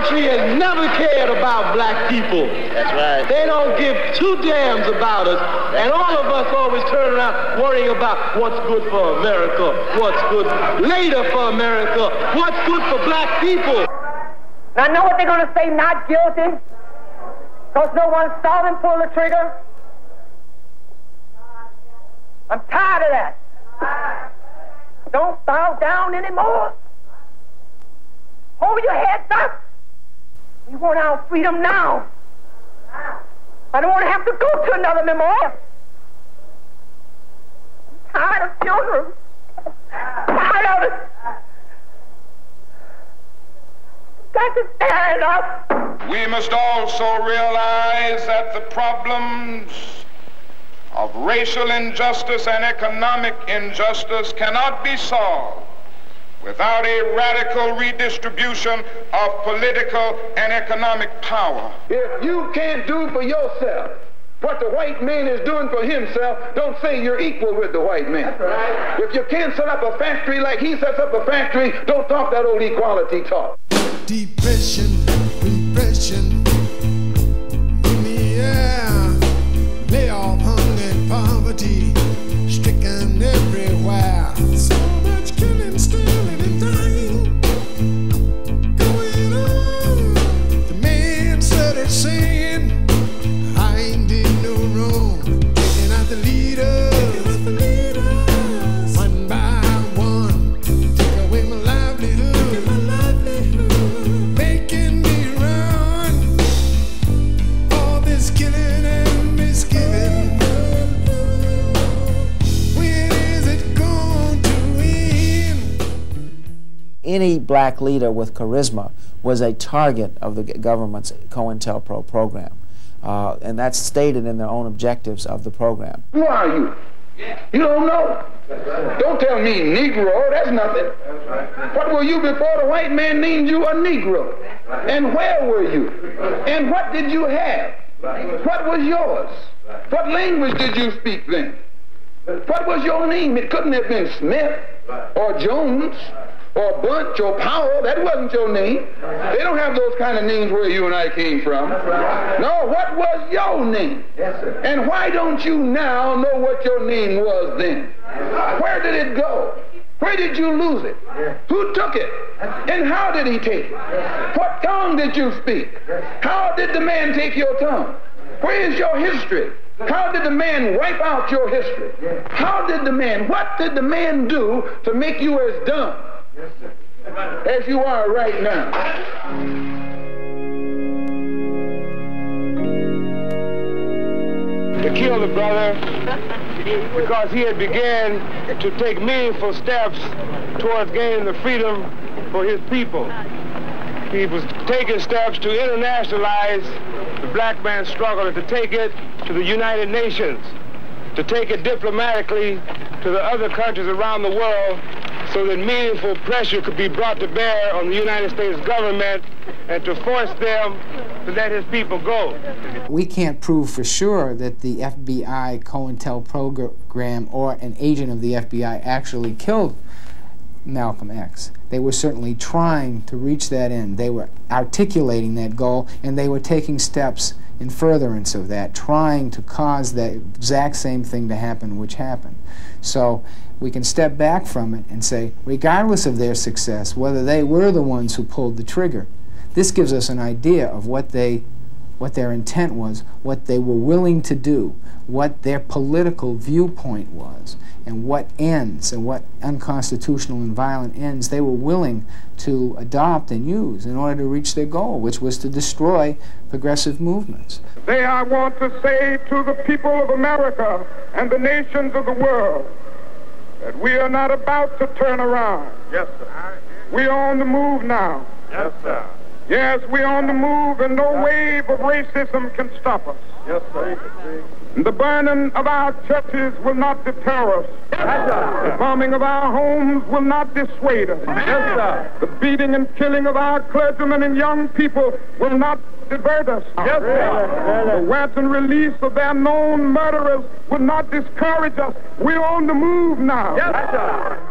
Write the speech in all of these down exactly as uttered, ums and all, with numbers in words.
country has never cared about black people. That's right. They don't give two damns about us. And all of us always turn around worrying about what's good for America, what's good later for America, what's good for black people. Now, know what they're going to say, not guilty? Because no one saw them pull the trigger? I'm tired of that. Don't bow down anymore. Hold your heads up. We want our freedom now. I don't want to have to go to another memorial. I'm tired of funerals. Tired of it. Got to stand up. We must also realize that the problems of racial injustice and economic injustice cannot be solved without a radical redistribution of political and economic power. If you can't do for yourself what the white man is doing for himself, don't say you're equal with the white man. That's right. If you can't set up a factory like he sets up a factory, don't talk that old equality talk. Depression, repression in the air, layoff, hunger, and poverty stricken everywhere. So much killing, stealing, and dying going on. The man started saying, I ain't did no wrong, taking out the leaders, taking out the leaders, one by one, take away my livelihood, my livelihood, making me run. All this killing and misgiving, when is it going to end? Any black leader with charisma was a target of the government's COINTELPRO program. Uh, and that's stated in their own objectives of the program. Who are you? You don't know. Don't tell me Negro, that's nothing. What were you before the white man named you a Negro? And where were you? And what did you have? What was yours? What language did you speak then? What was your name? It couldn't have been Smith or Jones or Bunch or Powell. That wasn't your name. They don't have those kind of names where you and I came from. No, what was your name? And why don't you now know what your name was then? Where did it go? Where did you lose it? Who took it? And how did he take it? What tongue did you speak? How did the man take your tongue? Where is your history? How did the man wipe out your history? How did the man, what did the man do to make you as dumb as you are right now? They killed the brother because he had began to take meaningful steps towards gaining the freedom for his people. He was taking steps to internationalize the black man's struggle and to take it to the United Nations, to take it diplomatically to the other countries around the world so that meaningful pressure could be brought to bear on the United States government and to force them to let his people go. We can't prove for sure that the F B I COINTELPRO program or an agent of the F B I actually killed Malcolm X. They were certainly trying to reach that end. They were articulating that goal, and they were taking steps in furtherance of that, trying to cause that exact same thing to happen which happened. So we can step back from it and say, regardless of their success, whether they were the ones who pulled the trigger, this gives us an idea of what they, what their intent was, what they were willing to do, what their political viewpoint was, and what ends and what unconstitutional and violent ends they were willing to adopt and use in order to reach their goal, which was to destroy progressive movements. Today I want to say to the people of America and the nations of the world that we are not about to turn around. Yes, sir. We are on the move now. Yes, sir. Yes, we're on the move, and no wave of racism can stop us. Yes, sir. The burning of our churches will not deter us. Yes, sir. The bombing of our homes will not dissuade us. Yes, sir. The beating and killing of our clergymen and young people will not divert us. Yes, sir. The wanton release of their known murderers will not discourage us. We're on the move now. Yes, sir.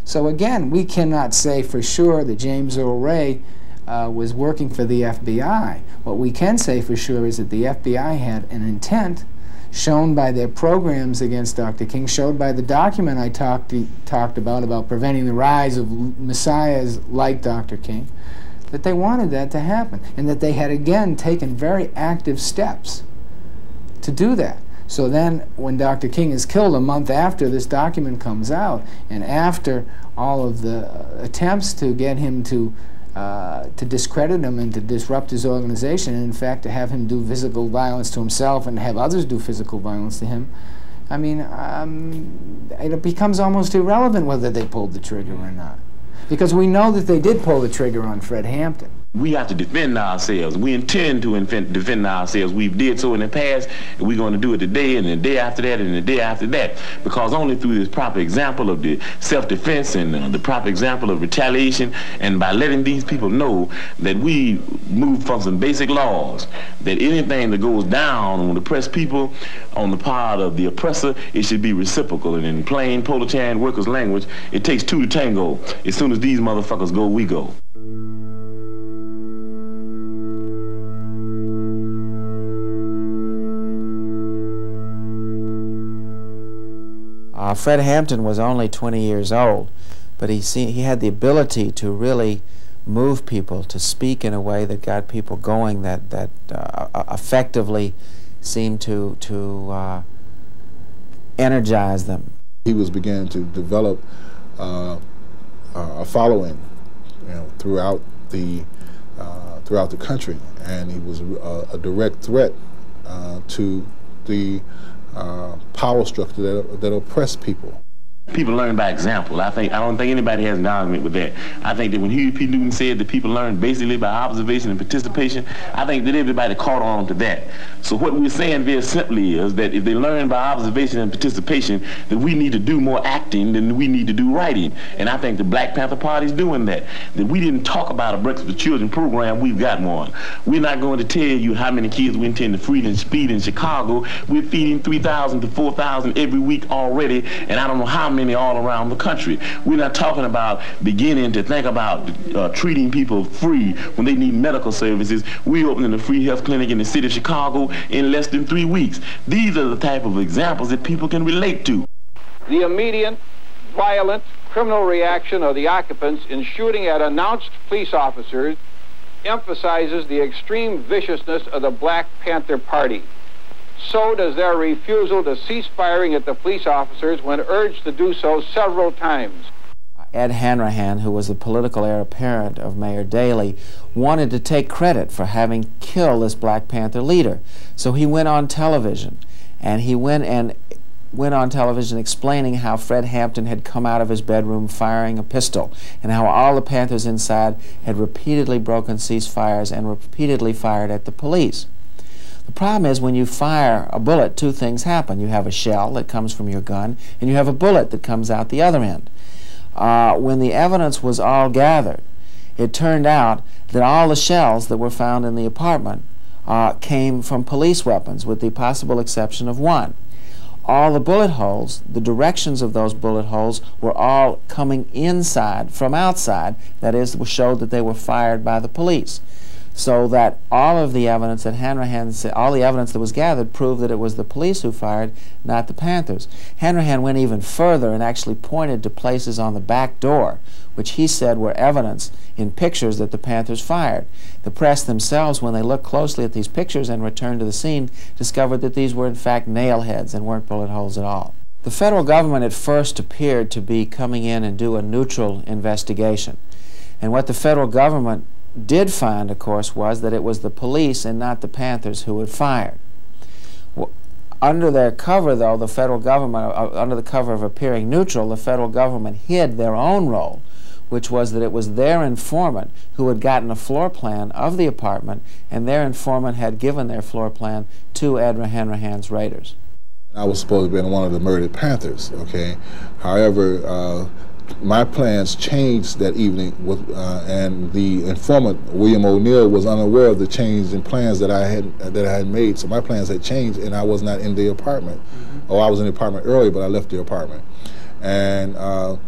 So again, we cannot say for sure that James Earl Ray uh, was working for the F B I. What we can say for sure is that the F B I had an intent shown by their programs against Doctor King, showed by the document I talked, talked about, about preventing the rise of messiahs like Doctor King, that they wanted that to happen, and that they had again taken very active steps to do that. So then when Doctor King is killed a month after this document comes out, and after all of the uh, attempts to get him to Uh, to discredit him and to disrupt his organization, and in fact to have him do physical violence to himself and have others do physical violence to him, I mean, um, it becomes almost irrelevant whether they pulled the trigger or not. Because we know that they did pull the trigger on Fred Hampton. We have to defend ourselves. We intend to defend ourselves. We did so in the past, and we're going to do it today, and the day after that, and the day after that. Because only through this proper example of the self-defense and uh, the proper example of retaliation, and by letting these people know that we move from some basic laws, that anything that goes down on the oppressed people, on the part of the oppressor, it should be reciprocal. And in plain proletarian workers' language, it takes two to tango. As soon as these motherfuckers go, we go. Uh, Fred Hampton was only twenty years old, but he, see, he had the ability to really move people, to speak in a way that got people going, that, that uh, effectively seemed to, to uh, energize them. He was beginning to develop uh, a following, you know, throughout the, uh, throughout the country, and he was a, a direct threat uh, to the Uh, power structure that, that oppress people. People learn by example. I think I don't think anybody has an argument with that. I think that when Huey P. Newton said that people learn basically by observation and participation, I think that everybody caught on to that. So what we're saying very simply is that if they learn by observation and participation, that we need to do more acting than we need to do writing. And I think the Black Panther Party is doing that. That we didn't talk about a Breakfast with Children program, we've got one. We're not going to tell you how many kids we intend to feed and feed in Chicago. We're feeding three thousand to four thousand every week already, and I don't know how many all around the country. We're not talking about beginning to think about uh, treating people free when they need medical services. We're opening a free health clinic in the city of Chicago in less than three weeks. These are the type of examples that people can relate to. The immediate, violent, criminal reaction of the occupants in shooting at announced police officers emphasizes the extreme viciousness of the Black Panther Party. So does their refusal to cease firing at the police officers when urged to do so several times. Ed Hanrahan, who was the political heir apparent of Mayor Daley, wanted to take credit for having killed this Black Panther leader. So he went on television, and he went and went on television explaining how Fred Hampton had come out of his bedroom firing a pistol, and how all the Panthers inside had repeatedly broken ceasefires and repeatedly fired at the police. The problem is when you fire a bullet, two things happen. You have a shell that comes from your gun, and you have a bullet that comes out the other end. Uh, when the evidence was all gathered, it turned out that all the shells that were found in the apartment uh, came from police weapons, with the possible exception of one. All the bullet holes, the directions of those bullet holes, were all coming inside from outside. That is, showed that they were fired by the police. So that all of the evidence that Hanrahan said, all the evidence that was gathered proved that it was the police who fired, not the Panthers. Hanrahan went even further and actually pointed to places on the back door, which he said were evidence in pictures that the Panthers fired. The press themselves, when they looked closely at these pictures and returned to the scene, discovered that these were in fact nail heads and weren't bullet holes at all. The federal government at first appeared to be coming in and do a neutral investigation. And what the federal government did find, of course, was that it was the police and not the Panthers who had fired. Well, under their cover, though, the federal government, uh, under the cover of appearing neutral, the federal government hid their own role, which was that it was their informant who had gotten a floor plan of the apartment, and their informant had given their floor plan to Ed Hanrahan's raiders. I was supposed to be one of the murdered Panthers, okay? However, uh, my plans changed that evening, with, uh, and the informant, William O'Neill, was unaware of the change in plans that I had that I had made. So my plans had changed, and I was not in the apartment. Mm-hmm. Oh, I was in the apartment early, but I left the apartment. And uh,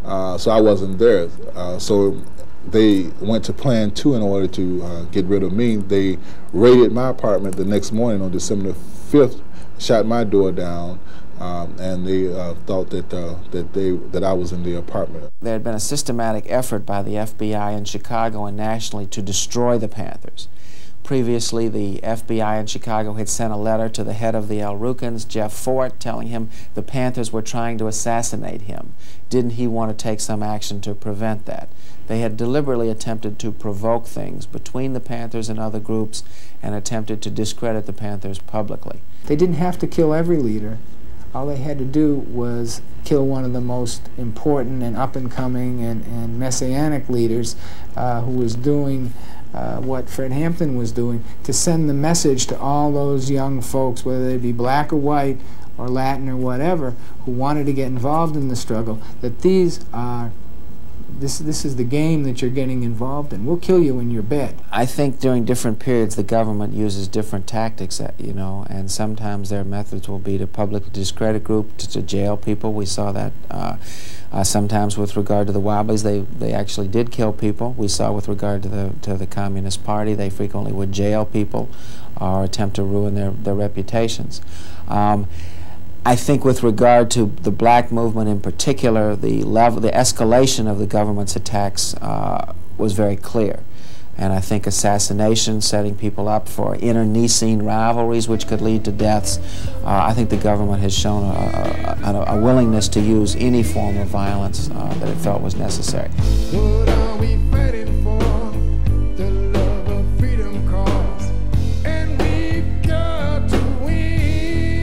uh, so I wasn't there. Uh, so they went to Plan Two in order to uh, get rid of me. They raided my apartment the next morning on December fifth, shot my door down, um, and they uh, thought that uh, that they that I was in the apartment. There had been a systematic effort by the F B I in Chicago and nationally to destroy the Panthers. Previously, the F B I in Chicago had sent a letter to the head of the El Rukns, Jeff Fort, telling him the Panthers were trying to assassinate him. Didn't he want to take some action to prevent that? They had deliberately attempted to provoke things between the Panthers and other groups and attempted to discredit the Panthers publicly. They didn't have to kill every leader. All they had to do was kill one of the most important and up-and-coming and, and messianic leaders uh, who was doing uh, what Fred Hampton was doing, to send the message to all those young folks, whether they be black or white or Latin or whatever, who wanted to get involved in the struggle, that these are This, this is the game that you're getting involved in. We'll kill you in your bed. I think during different periods the government uses different tactics, you know, and sometimes their methods will be to publicly discredit groups, to, to jail people. We saw that uh, uh, sometimes with regard to the Wobblies. They, they actually did kill people. We saw with regard to the, to the Communist Party, they frequently would jail people or attempt to ruin their, their reputations. Um, I think with regard to the black movement in particular, the level, the escalation of the government's attacks uh, was very clear. And I think assassination, setting people up for internecine rivalries which could lead to deaths, uh, I think the government has shown a, a, a willingness to use any form of violence uh, that it felt was necessary. What are we fighting for? The love of freedom cause, and we've got to win.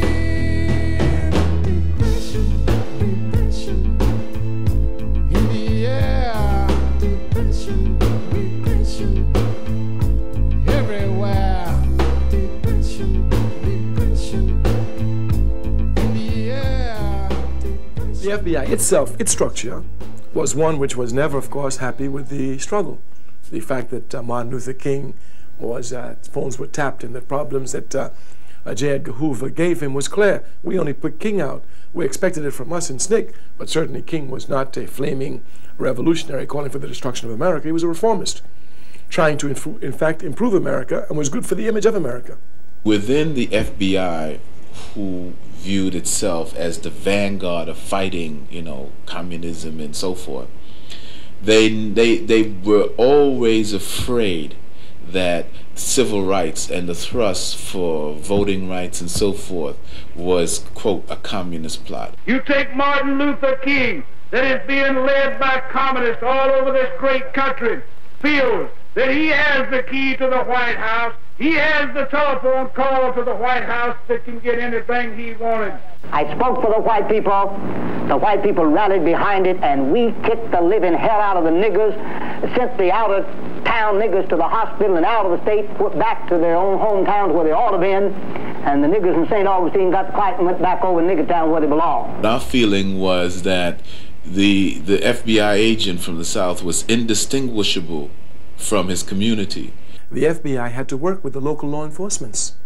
Depression, depression, in the air. Depression, depression, everywhere. Depression, depression, in the air. The F B I itself, its structure, was one which was never, of course, happy with the struggle. The fact that uh, Martin Luther King was, uh, phones were tapped, and the problems that uh, uh, J. Edgar Hoover gave him was clear. We only put King out. We expected it from us and S N C C, but certainly King was not a flaming revolutionary calling for the destruction of America. He was a reformist, trying to, inf in fact, improve America, and was good for the image of America. Within the F B I, who viewed itself as the vanguard of fighting, you know, communism and so forth, they they they were always afraid that civil rights and the thrust for voting rights and so forth was, quote, a communist plot. You take Martin Luther King, that is being led by communists all over this great country, feels that he has the key to the White House. He has the telephone call to the White House that can get anything he wanted. I spoke for the white people. The white people rallied behind it, and we kicked the living hell out of the niggers, sent the out-of-town niggers to the hospital and out of the state, put back to their own hometowns where they ought to have been, and the niggers in Saint Augustine got quiet and went back over to nigger town where they belong. Our feeling was that the, the F B I agent from the South was indistinguishable from his community. The F B I had to work with the local law enforcements.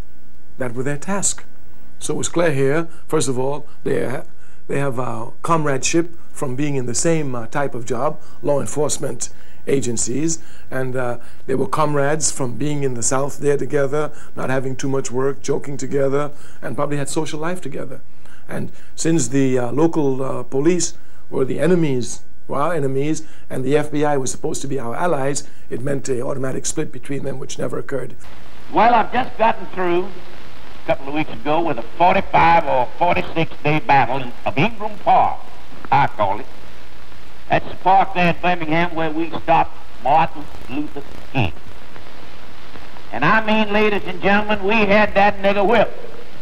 That was their task. So it was clear here, first of all, they, ha they have uh, comradeship from being in the same uh, type of job, law enforcement agencies, and uh, they were comrades from being in the South there together, not having too much work, joking together, and probably had social life together. And since the uh, local uh, police were the enemies, were our enemies, and the F B I was supposed to be our allies, it meant an automatic split between them, which never occurred. Well, I've just gotten through a couple of weeks ago with a forty-five or forty-six day battle of Ingram Park, I call it. That's the park there in Birmingham where we stopped Martin Luther King. And I mean, ladies and gentlemen, we had that nigger whipped.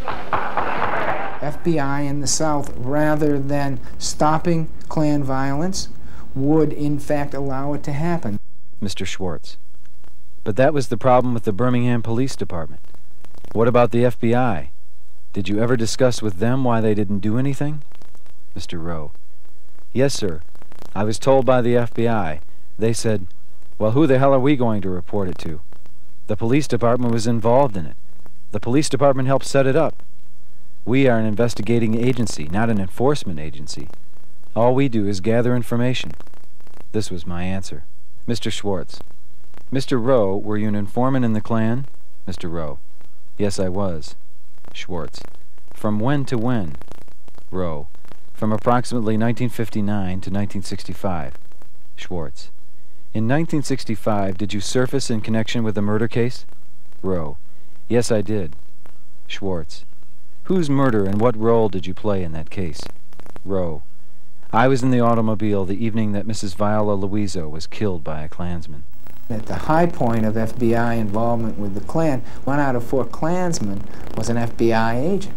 F B I in the South, rather than stopping Klan violence, would in fact allow it to happen. Mister Schwartz, but that was the problem with the Birmingham Police Department. What about the F B I? Did you ever discuss with them why they didn't do anything? Mister Rowe, yes, sir. I was told by the F B I. They said, well, who the hell are we going to report it to? The police department was involved in it. The police department helped set it up. We are an investigating agency, not an enforcement agency. All we do is gather information. This was my answer. Mister Schwartz. Mister Rowe, were you an informant in the Klan? Mister Rowe. Yes, I was. Schwartz. From when to when? Rowe. From approximately nineteen fifty-nine to nineteen sixty-five. Schwartz. In nineteen sixty-five, did you surface in connection with the murder case? Rowe. Yes, I did. Schwartz. Whose murder and what role did you play in that case? Rowe. I was in the automobile the evening that Missus Viola Louiso was killed by a Klansman. At the high point of F B I involvement with the Klan, one out of four Klansmen was an F B I agent.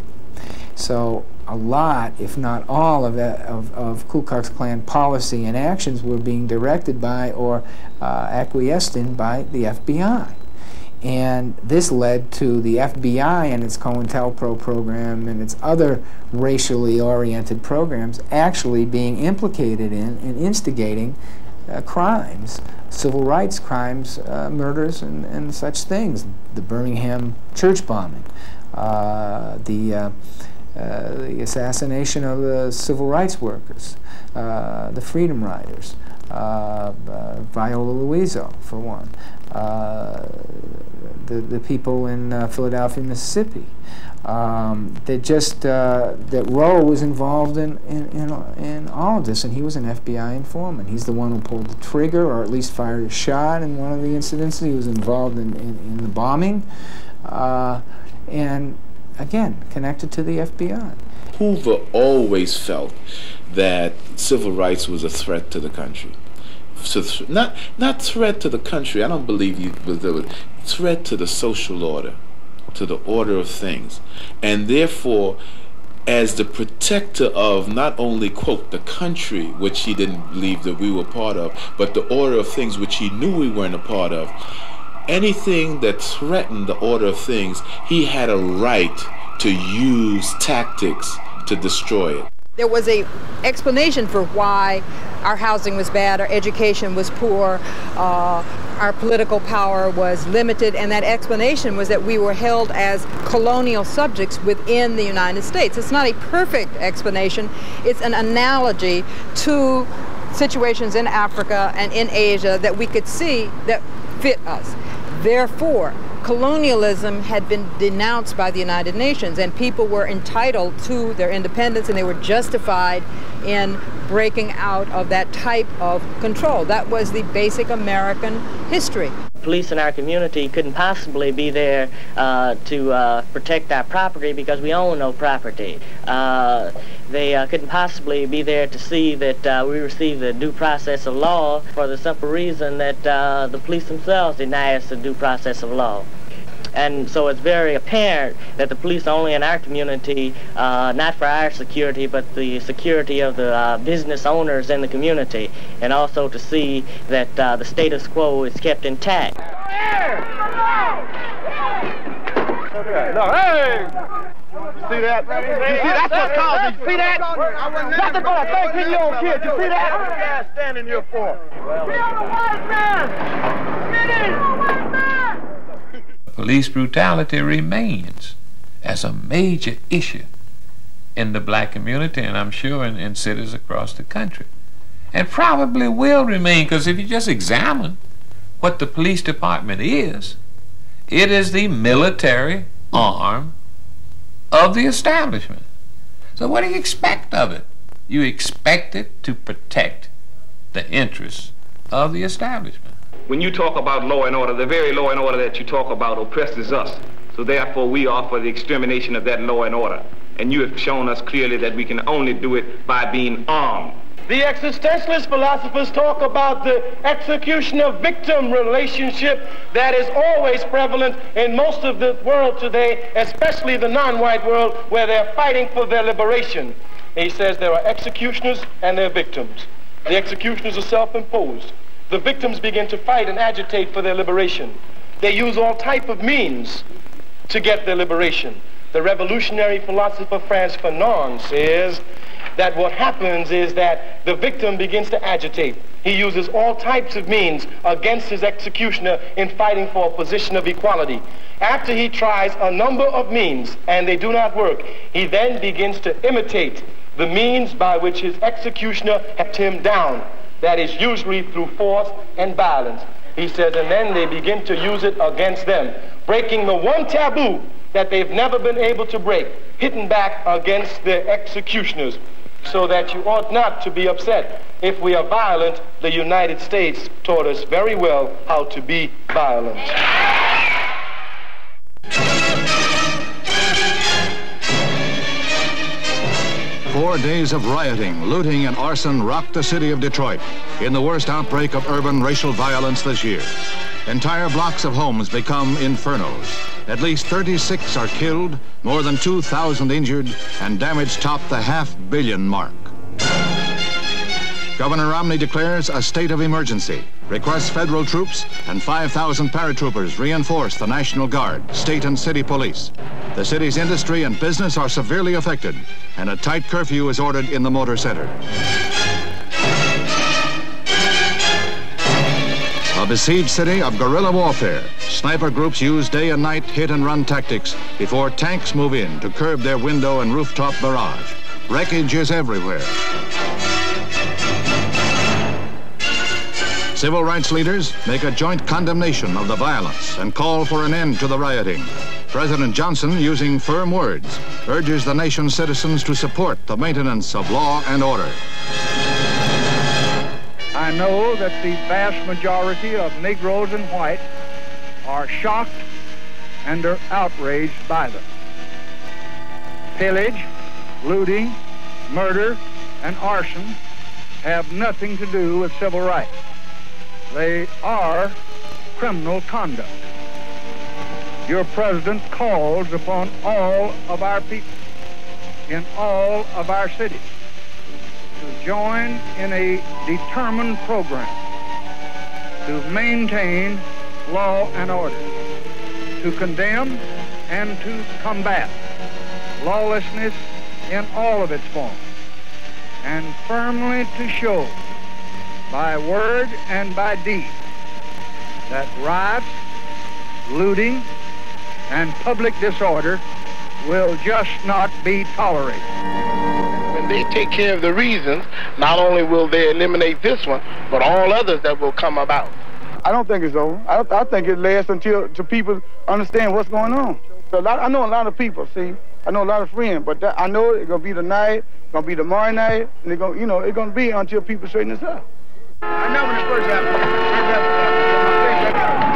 So a lot, if not all, of, of, of Ku Klux Klan policy and actions were being directed by or uh, acquiesced in by the F B I. And this led to the F B I and its COINTELPRO program and its other racially oriented programs actually being implicated in and instigating uh, crimes, civil rights crimes, uh, murders, and, and such things. The Birmingham church bombing, uh, the, uh, uh, the assassination of the civil rights workers, uh, the Freedom Riders, uh, uh, Viola Louiso, for one. Uh, the, the people in uh, Philadelphia, Mississippi. Um, that just, uh, that Rowe was involved in, in, in, in all of this, and he was an F B I informant. He's the one who pulled the trigger, or at least fired a shot in one of the incidents. He was involved in, in, in the bombing, uh, and again, connected to the F B I. Hoover always felt that civil rights was a threat to the country. So th not not threat to the country. I don't believe you, but the threat to the social order, to the order of things, and therefore, as the protector of not only, quote, the country, which he didn't believe that we were part of, but the order of things which he knew we weren't a part of. Anything that threatened the order of things, he had a right to use tactics to destroy it. There was a explanation for why our housing was bad, our education was poor, uh, our political power was limited, and that explanation was that we were held as colonial subjects within the United States. It's not a perfect explanation. It's an analogy to situations in Africa and in Asia that we could see that fit us. Therefore, colonialism had been denounced by the United Nations, and people were entitled to their independence, and they were justified in breaking out of that type of control. That was the basic American history. Police in our community couldn't possibly be there uh, to uh, protect our property because we own no property. Uh, they uh, couldn't possibly be there to see that uh, we receive the due process of law for the simple reason that uh, the police themselves deny us the due process of law. And so it's very apparent that the police are only in our community, uh, not for our security, but the security of the uh, business owners in the community, and also to see that uh, the status quo is kept intact. Okay. No, hey! You see that? You see, that's what caused it. You see that? Nothing but a thirteen-year-old kid. You see that? What are you guys standing here for? Well, we are the white man! Get in! White man! Police brutality remains as a major issue in the black community, and I'm sure in, in cities across the country. And probably will remain, because if you just examine what the police department is, it is the military arm of the establishment. So what do you expect of it? You expect it to protect the interests of the establishment. When you talk about law and order, the very law and order that you talk about oppresses us. So therefore we are for the extermination of that law and order. And you have shown us clearly that we can only do it by being armed. The existentialist philosophers talk about the execution of victim relationship that is always prevalent in most of the world today, especially the non-white world, where they're fighting for their liberation. He says there are executioners and there are victims. The executioners are self-imposed. The victims begin to fight and agitate for their liberation. They use all type of means to get their liberation. The revolutionary philosopher Frantz Fanon says that what happens is that the victim begins to agitate. He uses all types of means against his executioner in fighting for a position of equality. After he tries a number of means and they do not work, he then begins to imitate the means by which his executioner kept him down. That is usually through force and violence. He says, and then they begin to use it against them, breaking the one taboo that they've never been able to break, hitting back against their executioners, so that you ought not to be upset. If we are violent, the United States taught us very well how to be violent. Four days of rioting, looting, and arson rocked the city of Detroit in the worst outbreak of urban racial violence this year. Entire blocks of homes become infernos. At least thirty-six are killed, more than two thousand injured, and damage topped the half-billion mark. Governor Romney declares a state of emergency, requests federal troops and five thousand paratroopers reinforce the National Guard, state and city police. The city's industry and business are severely affected, and a tight curfew is ordered in the Motor Center. A besieged city of guerrilla warfare. Sniper groups use day and night hit-and-run tactics before tanks move in to curb their window and rooftop barrage. Wreckage is everywhere. Civil rights leaders make a joint condemnation of the violence and call for an end to the rioting. President Johnson, using firm words, urges the nation's citizens to support the maintenance of law and order. I know that the vast majority of Negroes and whites are shocked and are outraged by them. Pillage, looting, murder, and arson have nothing to do with civil rights. They are criminal conduct. Your president calls upon all of our people in all of our cities to join in a determined program to maintain law and order, to condemn and to combat lawlessness in all of its forms, and firmly to show by word and by deed that riots, looting, and public disorder will just not be tolerated. When they take care of the reasons, not only will they eliminate this one, but all others that will come about. I don't think it's over. I, I think it lasts until, until people understand what's going on. So a lot, I know a lot of people, see, I know a lot of friends, but that, I know it's gonna be tonight, it's gonna be tomorrow night, and it's gonna, you know, it's gonna be until people straighten this up. I know when it first happened. First happened.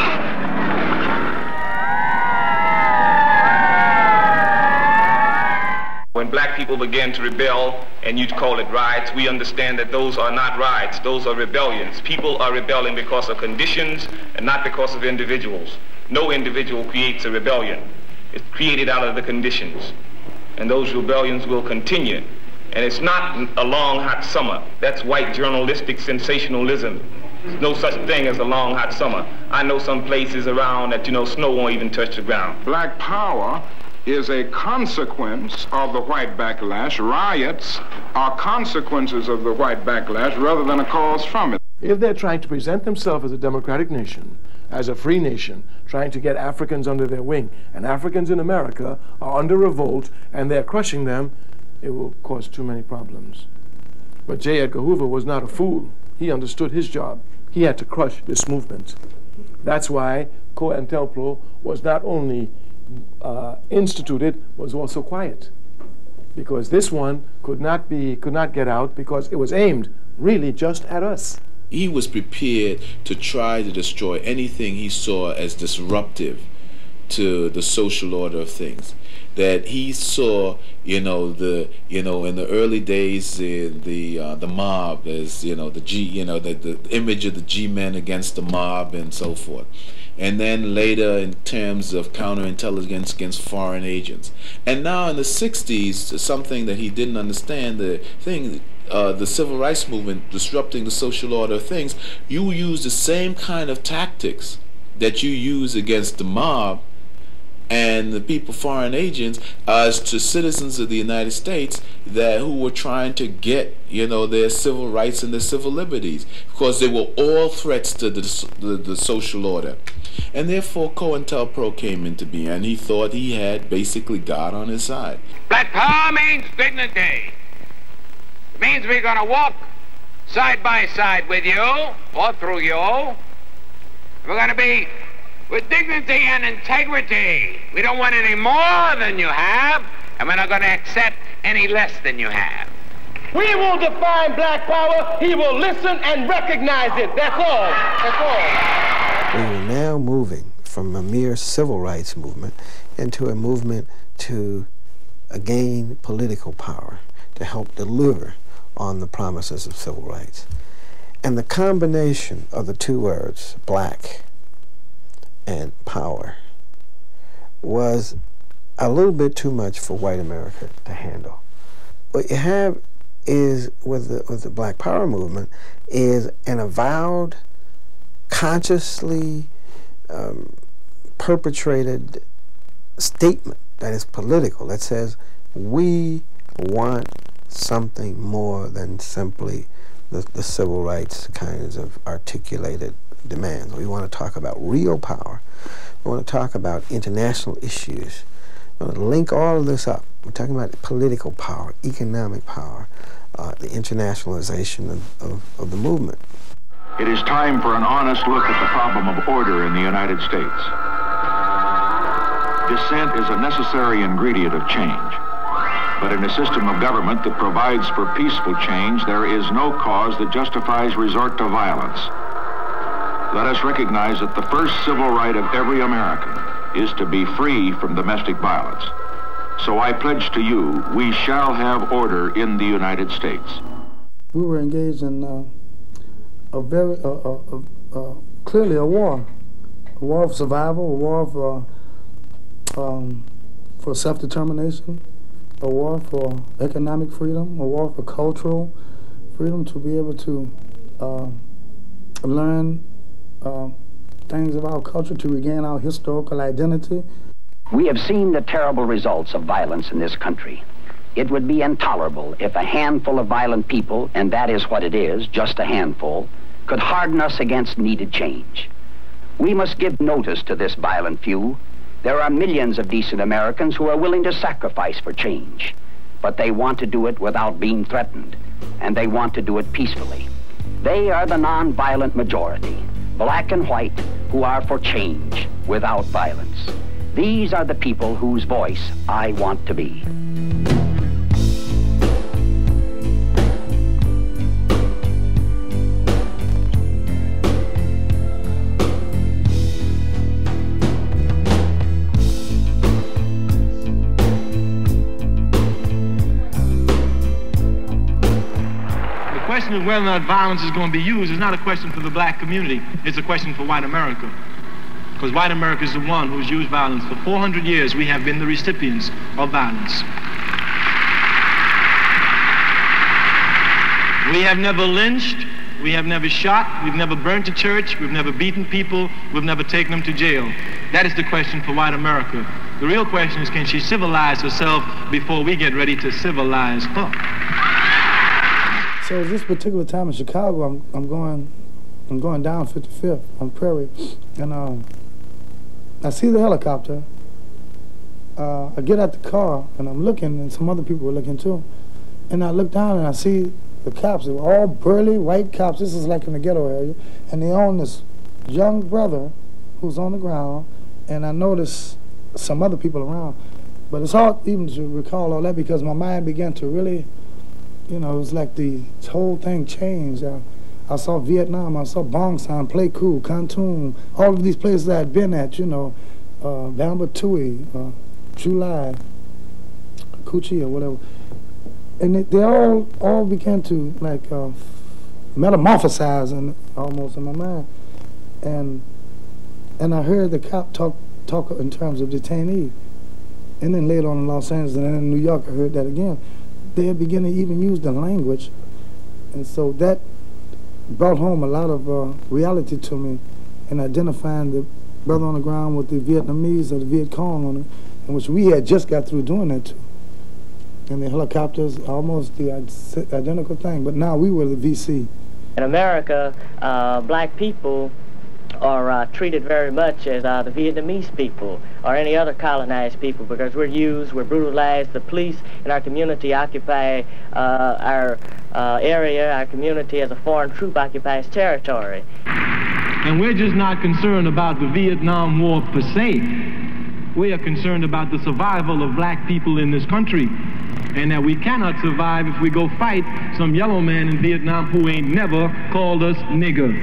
When black people began to rebel, and you call it riots, we understand that those are not riots, those are rebellions. People are rebelling because of conditions and not because of individuals. No individual creates a rebellion. It's created out of the conditions. And those rebellions will continue. And it's not a long, hot summer. That's white journalistic sensationalism. There's no such thing as a long, hot summer. I know some places around that, you know, snow won't even touch the ground. Black power is a consequence of the white backlash. Riots are consequences of the white backlash rather than a cause from it. If they're trying to present themselves as a democratic nation, as a free nation, trying to get Africans under their wing, and Africans in America are under revolt and they're crushing them, it will cause too many problems. But J. Edgar Hoover was not a fool. He understood his job. He had to crush this movement. That's why COINTELPRO was not only uh, instituted, was also quiet. Because this one could not be, could not get out because it was aimed really just at us. He was prepared to try to destroy anything he saw as disruptive to the social order of things. That he saw, you know, the, you know, in the early days, uh, the uh, the mob as, you know, the G, you know, the, the image of the G-men against the mob and so forth. And then later in terms of counterintelligence against foreign agents. And now in the sixties, something that he didn't understand, the thing, uh, the civil rights movement disrupting the social order of things, you use the same kind of tactics that you use against the mob and the people, foreign agents, as to citizens of the United States that who were trying to get, you know, their civil rights and their civil liberties, because they were all threats to the, the, the social order. And therefore COINTELPRO came into being, and he thought he had basically God on his side. Black power means dignity. It means we're going to walk side by side with you, or through you. We're going to be with dignity and integrity. We don't want any more than you have, and we're not going to accept any less than you have. We will define black power. He will listen and recognize it. That's all. That's all. We are now moving from a mere civil rights movement into a movement to uh, gain political power to help deliver on the promises of civil rights. And the combination of the two words, black and power, was a little bit too much for white America to handle. What you have is, with the, with the Black Power movement, is an avowed, consciously um, perpetrated statement that is political, that says we want something more than simply the, the civil rights kinds of articulated demands. We want to talk about real power. We want to talk about international issues. We want to link all of this up. We're talking about political power, economic power, uh, the internationalization of, of, of the movement. It is time for an honest look at the problem of order in the United States. Dissent is a necessary ingredient of change. But in a system of government that provides for peaceful change, there is no cause that justifies resort to violence. Let us recognize that the first civil right of every American is to be free from domestic violence. So I pledge to you, we shall have order in the United States. We were engaged in uh, a very, uh, uh, uh, clearly a war. A war of survival, a war for, uh, um, for self-determination, a war for economic freedom, a war for cultural freedom, to be able to uh, learn uh, things of our culture, to regain our historical identity. We have seen the terrible results of violence in this country. It would be intolerable if a handful of violent people, and that is what it is, just a handful, could harden us against needed change. We must give notice to this violent few. There are millions of decent Americans who are willing to sacrifice for change, but they want to do it without being threatened, and they want to do it peacefully. They are the non-violent majority, black and white, who are for change without violence. These are the people whose voice I want to be. The question of whether or not violence is going to be used is not a question for the black community. It's a question for white America. Because white America is the one who's used violence. For four hundred years, we have been the recipients of violence. We have never lynched, we have never shot, we've never burnt a church, we've never beaten people, we've never taken them to jail. That is the question for white America. The real question is, can she civilize herself before we get ready to civilize her? So this particular time in Chicago, I'm, I'm going, I'm going down fifty-fifth on Prairie, and um, I see the helicopter. Uh, I get out the car, and I'm looking, and some other people were looking too. And I look down, and I see the cops. They were all burly white cops. This is like in the ghetto area, and they own this young brother who's on the ground, and I notice some other people around. But it's hard even to recall all that because my mind began to really, you know, it was like the whole thing changed. I, I saw Vietnam, I saw Bong San, Pleiku, Khantoum, all of these places I had been at, you know, uh, Bamba Tui, uh, July, Coochie or whatever. And it, they all all began to like uh, metamorphosize in, almost in my mind. And and I heard the cop talk, talk in terms of detainees. And then later on in Los Angeles and then in New York, I heard that again. They had begun to even use the language. And so that brought home a lot of uh, reality to me in identifying the brother on the ground with the Vietnamese or the Viet Cong on it, in which we had just got through doing that too. And the helicopters, almost the identical thing, but now we were the V C. In America, uh, black people are uh, treated very much as uh, the Vietnamese people or any other colonized people, because we're used, we're brutalized. The police in our community occupy uh, our uh, area, our community, as a foreign troop occupies territory. And we're just not concerned about the Vietnam War per se. We are concerned about the survival of black people in this country, and that we cannot survive if we go fight some yellow man in Vietnam who ain't never called us nigger.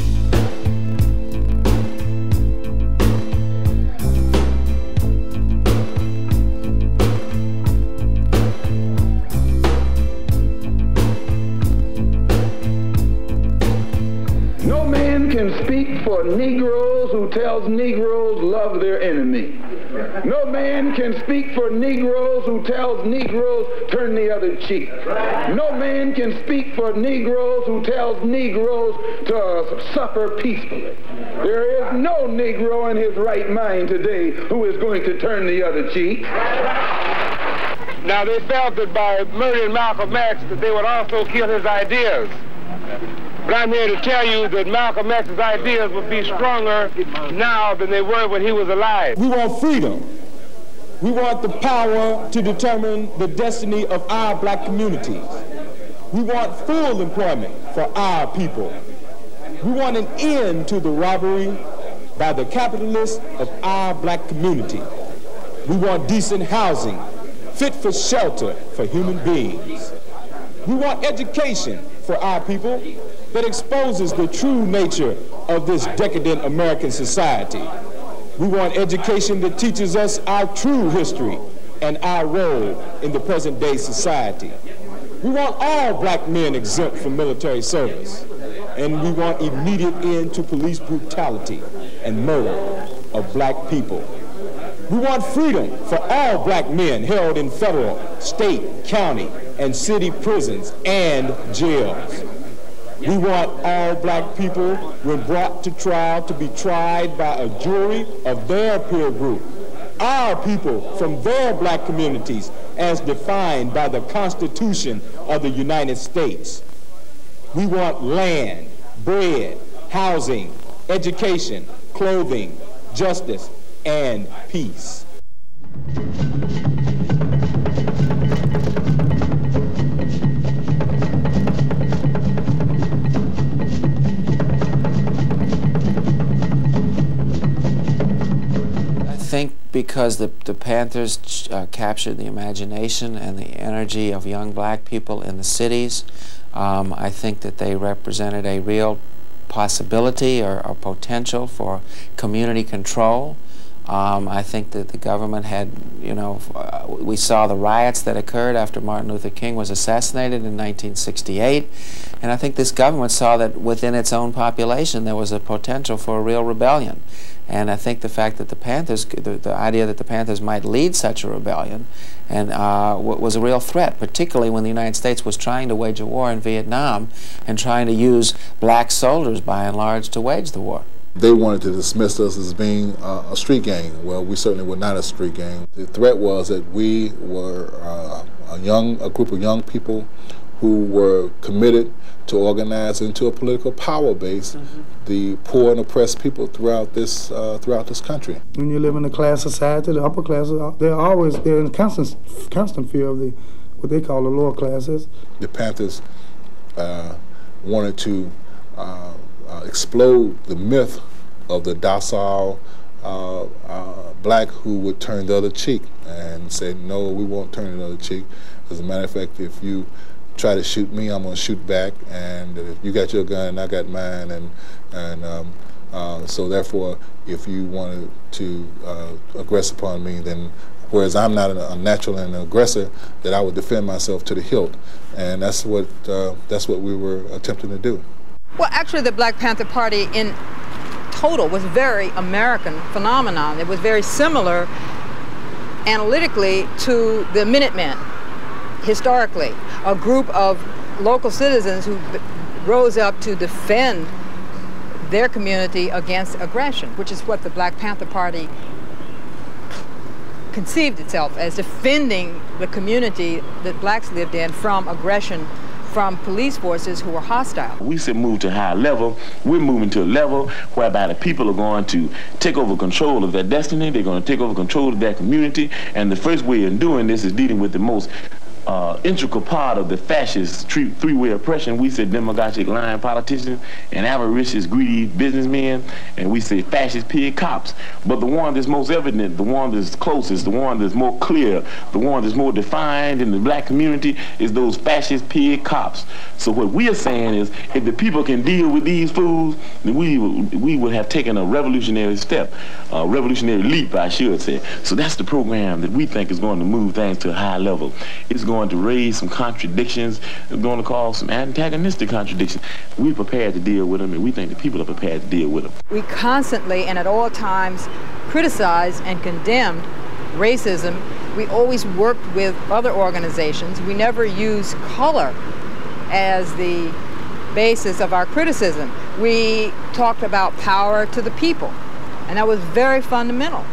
No man can speak for Negroes who tells Negroes love their enemy. No man can speak for Negroes who tells Negroes turn the other cheek. No man can speak for Negroes who tells Negroes to suffer peacefully. There is no Negro in his right mind today who is going to turn the other cheek. Now, they felt that by murdering Malcolm X that they would also kill his ideas. But I'm here to tell you that Malcolm X's ideas would be stronger now than they were when he was alive. We want freedom. We want the power to determine the destiny of our black communities. We want full employment for our people. We want an end to the robbery by the capitalists of our black community. We want decent housing, fit for shelter for human beings. We want education for our people that exposes the true nature of this decadent American society. We want education that teaches us our true history and our role in the present day society. We want all black men exempt from military service. And we want immediate end to police brutality and murder of black people. We want freedom for all black men held in federal, state, county, and city prisons and jails. We want all black people, when brought to trial, to be tried by a jury of their peer group. Our people from their black communities as defined by the Constitution of the United States. We want land, bread, housing, education, clothing, justice, and peace. I think because the, the Panthers uh, captured the imagination and the energy of young black people in the cities, um, I think that they represented a real possibility or, or potential for community control. Um, I think that the government had, you know, uh, we saw the riots that occurred after Martin Luther King was assassinated in nineteen sixty-eight, and I think this government saw that within its own population there was a potential for a real rebellion. And I think the fact that the Panthers, the, the idea that the Panthers might lead such a rebellion and uh, was a real threat, particularly when the United States was trying to wage a war in Vietnam and trying to use black soldiers, by and large, to wage the war. They wanted to dismiss us as being uh, a street gang. Well, we certainly were not a street gang. The threat was that we were uh, a young, a group of young people who were committed to organize into a political power base mm-hmm. the poor and oppressed people throughout this uh, throughout this country. When you live in a class society, the upper classes, they're always they're in constant constant fear of the what they call the lower classes. The Panthers uh, wanted to uh, uh, explode the myth of the docile uh, uh, black who would turn the other cheek and say, no, we won't turn the other cheek. As a matter of fact, if you try to shoot me, I'm going to shoot back, and if you got your gun, I got mine, and and um, uh, so therefore, if you wanted to uh, aggress upon me, then whereas I'm not a, a natural and an aggressor, that I would defend myself to the hilt, and that's what uh, that's what we were attempting to do. Well, actually, the Black Panther Party in total was a very American phenomenon. It was very similar analytically to the Minutemen. Historically, a group of local citizens who rose up to defend their community against aggression, which is what the Black Panther Party conceived itself as, defending the community that blacks lived in from aggression from police forces who were hostile. We said move to a higher level. We're moving to a level whereby the people are going to take over control of their destiny. They're going to take over control of their community. And the first way of doing this is dealing with the most uh, integral part of the fascist three-way oppression. We said demagogic lying politicians and avaricious greedy businessmen, and we say fascist pig cops. But the one that's most evident, the one that's closest, the one that's more clear, the one that's more defined in the black community is those fascist pig cops. So what we are saying is, if the people can deal with these fools, then we we would have taken a revolutionary step, a revolutionary leap, I should say. So that's the program that we think is going to move things to a high level. It's going to raise some contradictions. It's going to cause some antagonistic contradictions. We're prepared to deal with them, and we think the people are prepared to deal with them. We constantly and at all times criticized and condemned racism. We always worked with other organizations. We never used color as the basis of our criticism. We talked about power to the people, and that was very fundamental.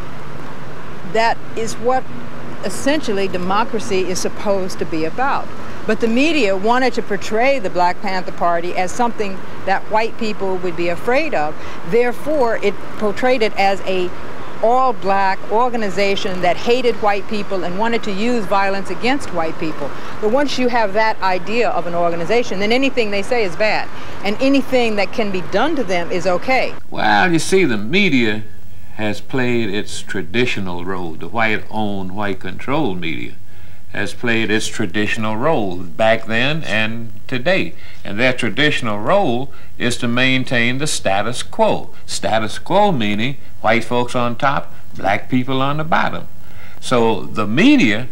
That is what essentially democracy is supposed to be about. But the media wanted to portray the Black Panther Party as something that white people would be afraid of. Therefore, it portrayed it as a all-black organization that hated white people and wanted to use violence against white people. But once you have that idea of an organization, then anything they say is bad, and anything that can be done to them is okay. Well, you see, the media has played its traditional role. The white-owned, white-controlled media has played its traditional role back then and today. And their traditional role is to maintain the status quo. Status quo meaning white folks on top, black people on the bottom. So the media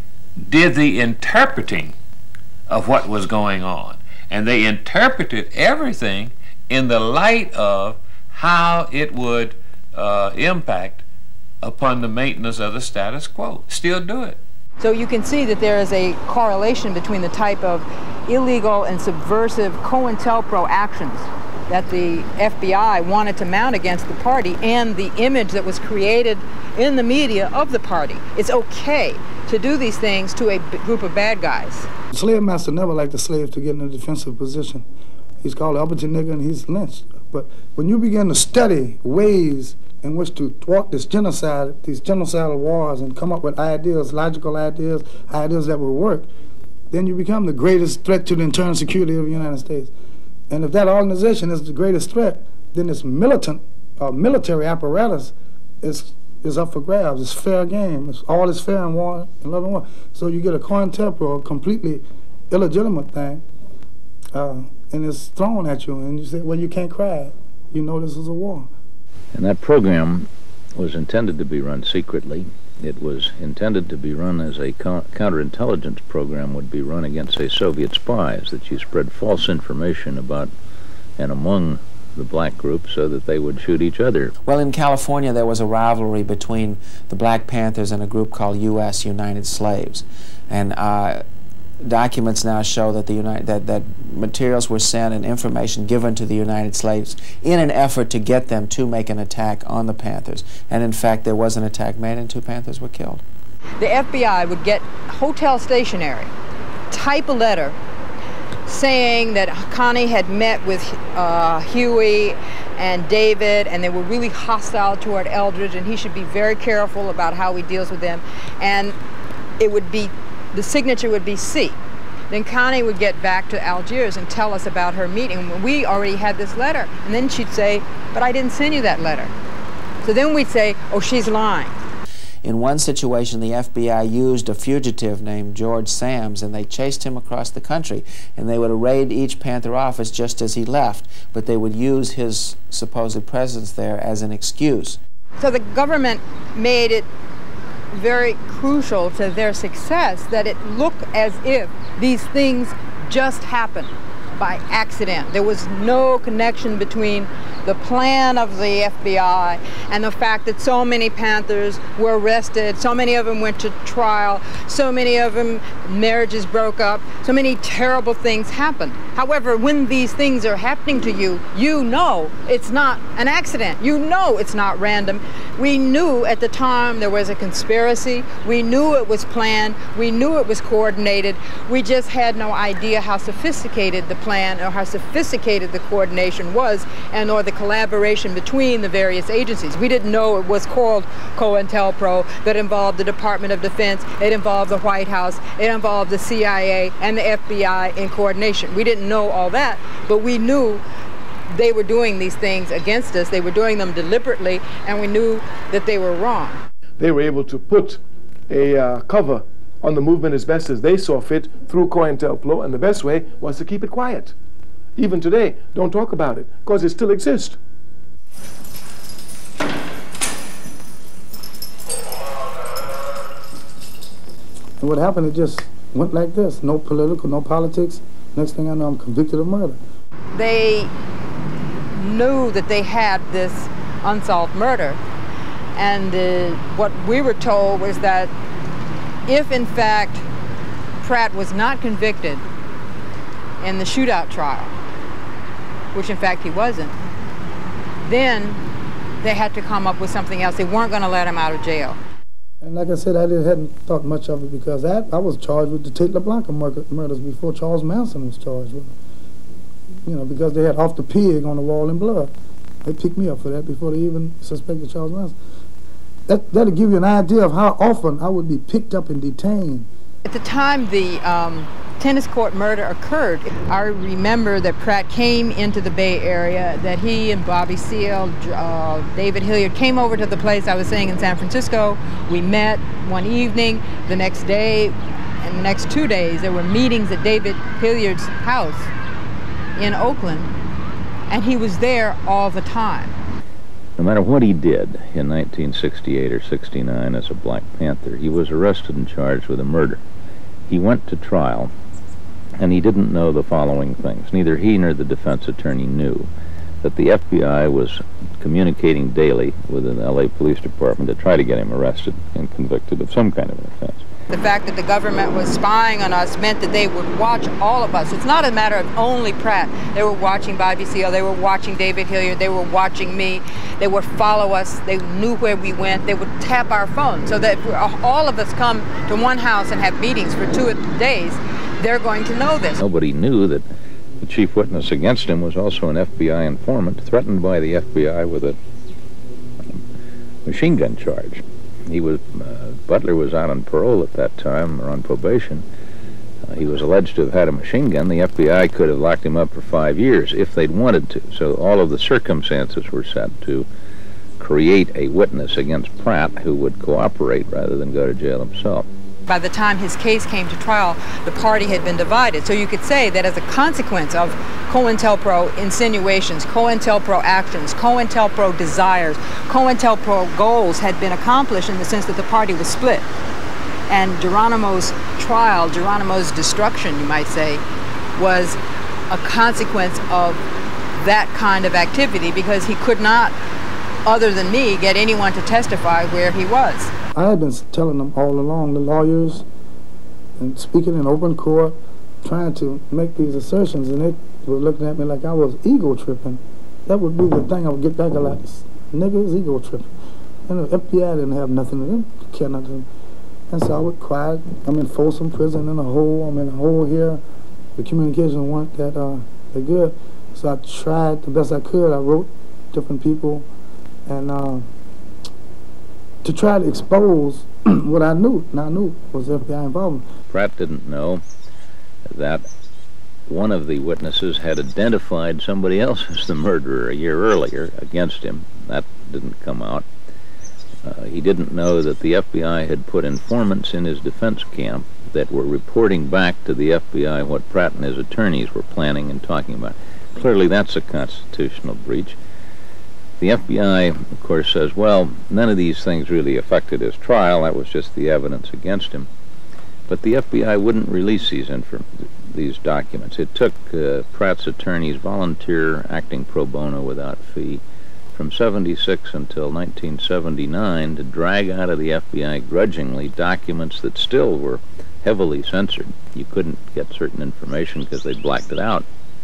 did the interpreting of what was going on. And they interpreted everything in the light of how it would uh, impact upon the maintenance of the status quo. Still do it. So you can see that there is a correlation between the type of illegal and subversive COINTELPRO actions that the F B I wanted to mount against the party and the image that was created in the media of the party. It's okay to do these things to a group of bad guys. The slave master never liked the slave to get in a defensive position. He's called an uppity nigger and he's lynched. But when you begin to study ways in which to thwart this genocide, these genocidal wars, and come up with ideas, logical ideas, ideas that will work, then you become the greatest threat to the internal security of the United States. And if that organization is the greatest threat, then its militant, uh, military apparatus is is up for grabs. It's fair game. It's all is fair in war and love and war. So you get a COINTELPRO, a completely illegitimate thing, uh, and it's thrown at you, and you say, well, you can't cry. You know this is a war. And that program was intended to be run secretly. It was intended to be run as a co counterintelligence program would be run against, say, Soviet spies, that you spread false information about and among the black group so that they would shoot each other. Well, in California there was a rivalry between the Black Panthers and a group called U S United Slaves. And uh, documents now show that the United that, that materials were sent and information given to the United Slaves in an effort to get them to make an attack on the Panthers. And in fact, there was an attack made and two Panthers were killed. The F B I would get hotel stationery, type a letter saying that Connie had met with uh, Huey and David, and they were really hostile toward Eldridge, and he should be very careful about how he deals with them. And it would be, the signature would be C. Then Connie would get back to Algiers and tell us about her meeting. We already had this letter. And then she'd say, but I didn't send you that letter. So then we'd say, oh, she's lying. In one situation, the F B I used a fugitive named George Sams, and they chased him across the country, and they would raid each Panther office just as he left, but they would use his supposed presence there as an excuse. So the government made it very crucial to their success that it looked as if these things just happened by accident. There was no connection between the plan of the F B I and the fact that so many Panthers were arrested, so many of them went to trial, so many of them marriages broke up, so many terrible things happened. However, when these things are happening to you, you know it's not an accident. You know it's not random. We knew at the time there was a conspiracy. We knew it was planned. We knew it was coordinated. We just had no idea how sophisticated the plan or how sophisticated the coordination was, and or the collaboration between the various agencies. We didn't know it was called COINTELPRO, that involved the Department of Defense, it involved the White House, it involved the C I A and the F B I in coordination. We didn't know all that, but we knew they were doing these things against us. They were doing them deliberately, and we knew that they were wrong. They were able to put a uh, cover on the movement as best as they saw fit through COINTELPRO, and the best way was to keep it quiet. Even today, don't talk about it, because it still exists. And what happened, it just went like this. No political, no politics. Next thing I know, I'm convicted of murder. They knew that they had this unsolved murder. And uh, what we were told was that if, in fact, Pratt was not convicted in the shootout trial, which in fact he wasn't, then they had to come up with something else. They weren't going to let him out of jail. And like I said, I didn't, hadn't thought much of it because I, I was charged with the Tate LeBlanc murder, murders before Charles Manson was charged with it. You know, because they had Off the Pig on the wall in blood. They picked me up for that before they even suspected Charles Manson. That, that'll give you an idea of how often I would be picked up and detained. At the time the um, tennis court murder occurred, I remember that Pratt came into the Bay Area, that he and Bobby Seale, uh, David Hilliard came over to the place I was staying in San Francisco. We met one evening. The next day and the next two days there were meetings at David Hilliard's house in Oakland, and he was there all the time. No matter what he did in nineteen sixty-eight or sixty-nine as a Black Panther, he was arrested and charged with a murder. He went to trial, and he didn't know the following things. Neither he nor the defense attorney knew that the F B I was communicating daily with the L A Police Department to try to get him arrested and convicted of some kind of an offense. The fact that the government was spying on us meant that they would watch all of us. It's not a matter of only Pratt. They were watching Bobby Seale, they were watching David Hilliard, they were watching me. They would follow us, they knew where we went, they would tap our phone. So that if all of us come to one house and have meetings for two days, they're going to know this. Nobody knew that the chief witness against him was also an F B I informant threatened by the F B I with a machine gun charge. He was, uh, Butler was out on parole at that time, or on probation. Uh, he was alleged to have had a machine gun. The F B I could have locked him up for five years if they'd wanted to. So all of the circumstances were set to create a witness against Pratt who would cooperate rather than go to jail himself. By the time his case came to trial, the party had been divided. So you could say that as a consequence of COINTELPRO insinuations, COINTELPRO actions, COINTELPRO desires, COINTELPRO goals had been accomplished in the sense that the party was split. And Geronimo's trial, Geronimo's destruction, you might say, was a consequence of that kind of activity because he could not, other than me, get anyone to testify where he was. I had been telling them all along, the lawyers, and speaking in open court, trying to make these assertions, and they were looking at me like I was ego tripping. That would be the thing I would get back a lot. This nigga is ego tripping. And the F B I didn't have nothing, they didn't care nothing. And so I would cry. I'm in Folsom Prison in a hole. I'm in a hole here. The communication weren't that, uh, that good. So I tried the best I could. I wrote different people, and uh, to try to expose what I knew, and I knew was F B I involvement. Pratt didn't know that one of the witnesses had identified somebody else as the murderer a year earlier against him. That didn't come out. Uh, he didn't know that the F B I had put informants in his defense camp that were reporting back to the F B I what Pratt and his attorneys were planning and talking about. Clearly that's a constitutional breach. The F B I, of course, says, well, none of these things really affected his trial. That was just the evidence against him. But the F B I wouldn't release these infor these documents. It took uh, Pratt's attorneys volunteer acting pro bono without fee from seventy-six until nineteen seventy-nine to drag out of the F B I grudgingly documents that still were heavily censored. You couldn't get certain information because they blacked it out.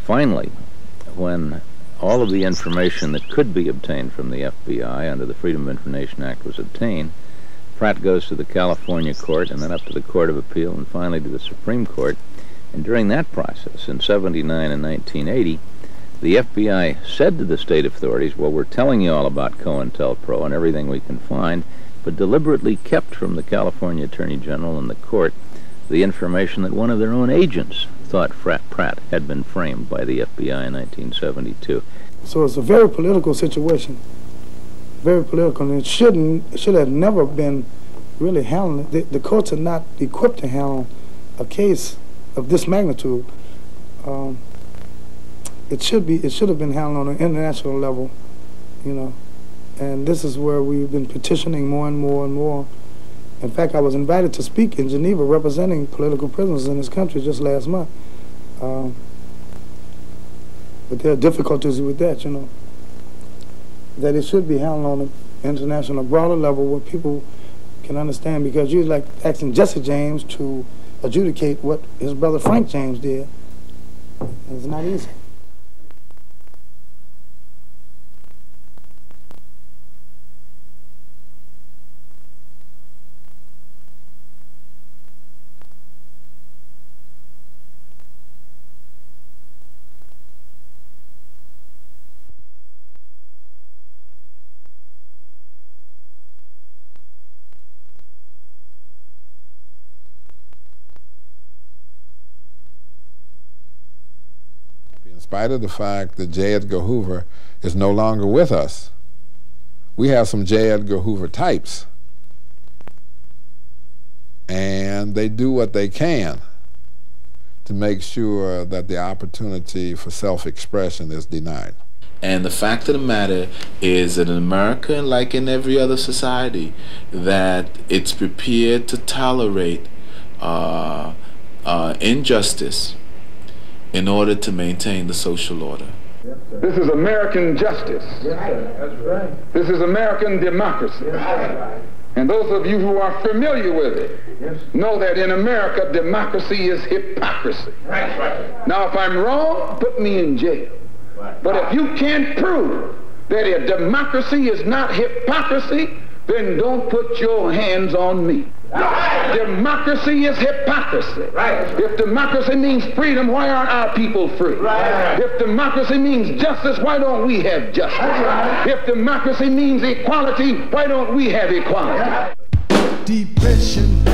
finally, when all of the information that could be obtained from the F B I under the Freedom of Information Act was obtained, Pratt goes to the California court and then up to the Court of Appeal and finally to the Supreme Court. And during that process, in seventy-nine and nineteen eighty, the F B I said to the state authorities, well, we're telling you all about COINTELPRO and everything we can find, but deliberately kept from the California Attorney General and the court the information that one of their own agents thought Pratt had been framed by the F B I in nineteen seventy-two. So it's a very political situation, very political, and it shouldn't, it should have never been really handled. The, the courts are not equipped to handle a case of this magnitude. Um, it should be, it should have been handled on an international level, you know, and this is where we've been petitioning more and more and more. In fact, I was invited to speak in Geneva representing political prisoners in this country just last month. Um, but there are difficulties with that, you know, that it should be handled on an international, broader level where people can understand, because you're like asking Jesse James to adjudicate what his brother Frank James did. It's not easy. In spite of the fact that J. Edgar Hoover is no longer with us, we have some J. Edgar Hoover types, and they do what they can to make sure that the opportunity for self-expression is denied. And the fact of the matter is that in America, like in every other society, that it's prepared to tolerate uh, uh, injustice in order to maintain the social order. This is American justice. That's right. This is American democracy. Right. And those of you who are familiar with it yes. know that in America, democracy is hypocrisy. Right. Right. Now, if I'm wrong, put me in jail. Right. But if you can't prove that a democracy is not hypocrisy, then don't put your hands on me. Right. Democracy is hypocrisy. Right. If democracy means freedom, why aren't our people free? Right. If democracy means justice, why don't we have justice? Right. If democracy means equality, why don't we have equality? Depression